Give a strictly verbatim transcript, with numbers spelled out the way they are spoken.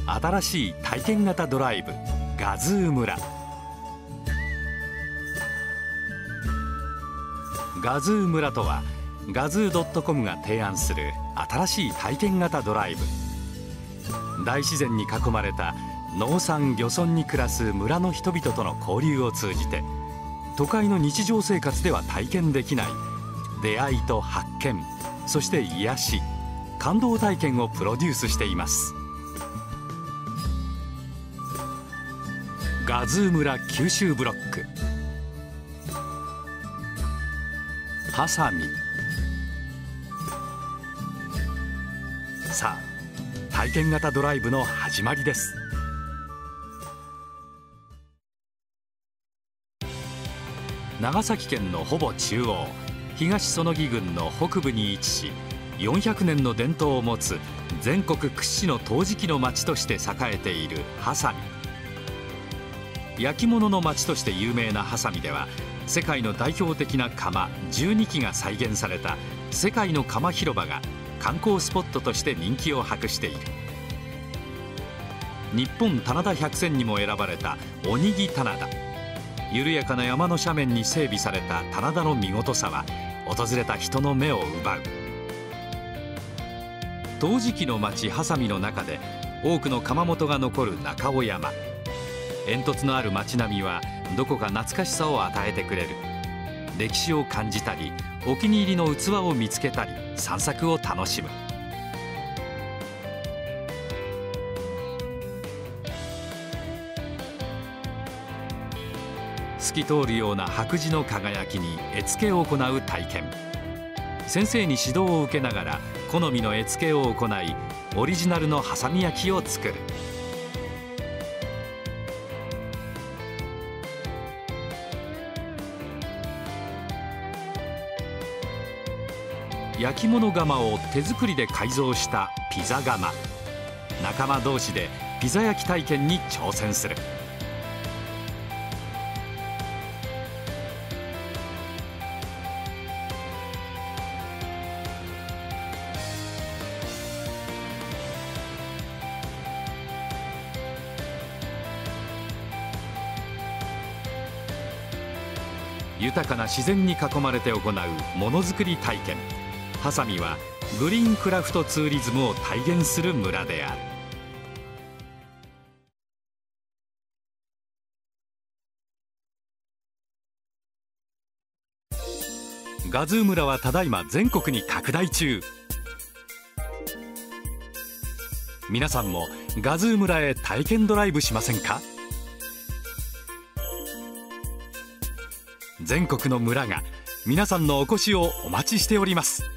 新しい体験型ドライブガズー村。ガズー村とはガズー ドットコム が提案する新しい体験型ドライブ。大自然に囲まれた農山漁村に暮らす村の人々との交流を通じて、都会の日常生活では体験できない出会いと発見、そして癒し、感動体験をプロデュースしています。ガズー村九州ブロック。ハサミ。さあ、体験型ドライブの始まりです。長崎県のほぼ中央、東彼杵郡の北部に位置し、よんひゃくねんの伝統を持つ全国屈指の陶磁器の町として栄えている波佐見。焼き物の町として有名な波佐見では、世界の代表的な窯じゅうにきが再現された世界の窯広場が観光スポットとして人気を博している。日本棚田百選にも選ばれた鬼木棚田。緩やかな山の斜面に整備された棚田の見事さは訪れた人の目を奪う。陶磁器の町波佐見の中で多くの窯元が残る中尾山。煙突のある町並みはどこか懐かしさを与えてくれる。歴史を感じたり、お気に入りの器を見つけたり、散策を楽しむ。透き通るような白磁の輝きに絵付けを行う体験。先生に指導を受けながら好みの絵付けを行い、オリジナルの波佐見焼を作る。焼き物窯を手作りで改造したピザ窯。仲間同士でピザ焼き体験に挑戦する。豊かな自然に囲まれて行うものづくり体験。波佐見はグリーンクラフトツーリズムを体現する村である。ガズー村はただいま全国に拡大中。皆さんもガズー村へ体験ドライブしませんか？全国の村が皆さんのお越しをお待ちしております。